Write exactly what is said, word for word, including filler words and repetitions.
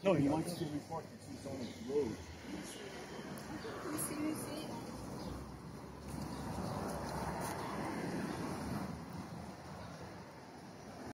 No, he wants to report that he's on his road.